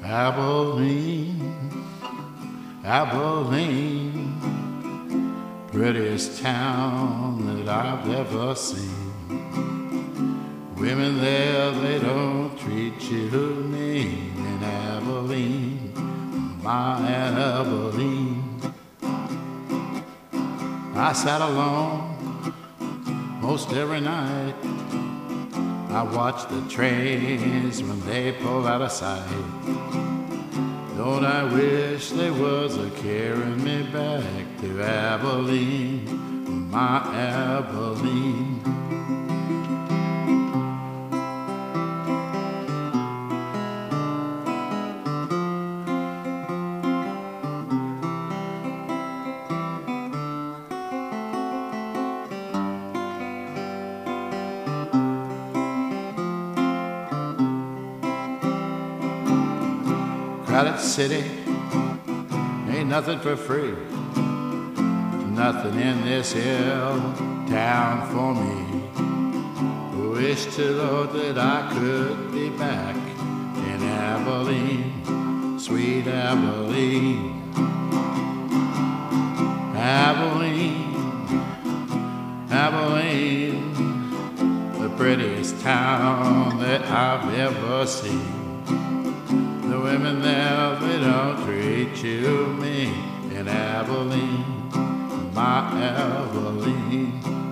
Abilene, Abilene, prettiest town that I've ever seen. Women there, they don't treat you mean in Abilene, my Abilene. I sat alone most every night. I watch the trains when they pull out of sight. Don't I wish they was a-carrying me back to Abilene, my Abilene. Crowded city, ain't nothing for free. Nothing in this here town for me. Wish to Lord that I could be back in Abilene, sweet Abilene. Abilene, Abilene, the prettiest town that I've ever seen. The women there, they don't treat you mean in Abilene, my Abilene.